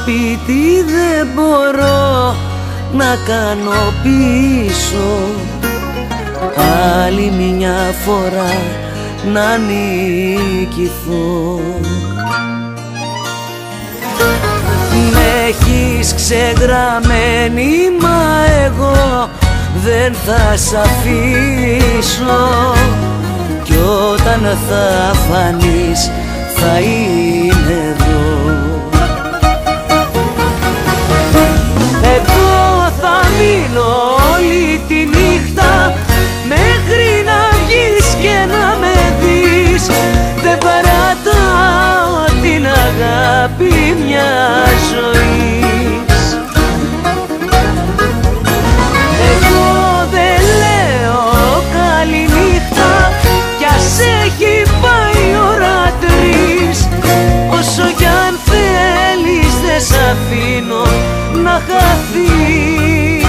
σπίτι δεν μπορώ να κάνω πίσω, άλλη μια φορά να νικηθώ. Μ' έχεις ξεγραμμένη, μα εγώ δεν θα σ' αφήσω, κι όταν θα φανείς θα είναι εδώ. Εγώ θα μείνω όλη τη νύχτα μέχρι να βγεις και να με δεις. Δεν παρατάω την αγάπη μιας ζωής. Εγώ δεν λέω καληνύχτα κι ας έχει πάει η ώρα 3. Όσο κι αν θέλεις δεν σ' αφήνω να χαθείς.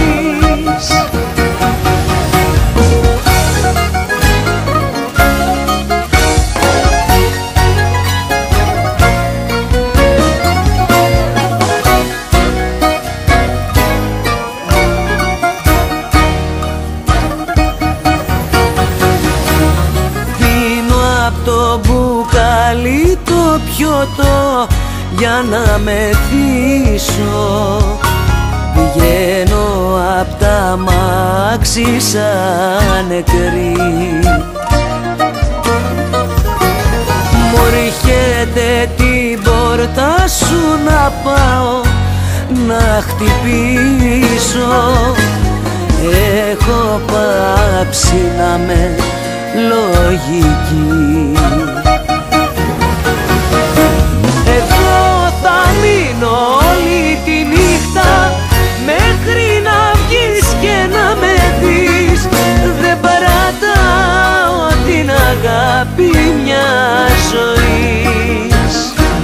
Το μπουκάλι το πιωτό για να μεθύσω, βγαίνω απ' τα μάξι σαν νεκρή. Μου έρχεται την πόρτα σου να πάω να χτυπήσω, έχω πάψει να με λογική. Εγώ θα μείνω όλη τη νύχτα μέχρι να βγεις και να με δεις. Δεν παρατάω την αγάπη μιας ζωής.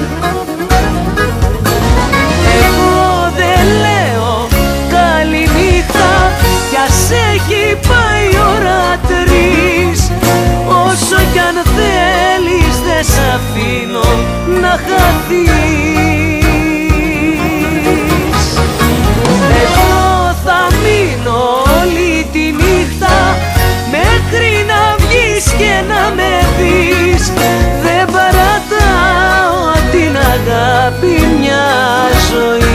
Εγώ δεν λέω καληνύχτα κι ας έχει πάει η ώρα 3. Όσο κι αν θέλεις δεν σ' αφήνω να χαθείς. Εγώ θα μείνω όλη τη νύχτα μέχρι να βγεις και να με δεις. Δεν παρατάω την αγάπη μιας ζωής.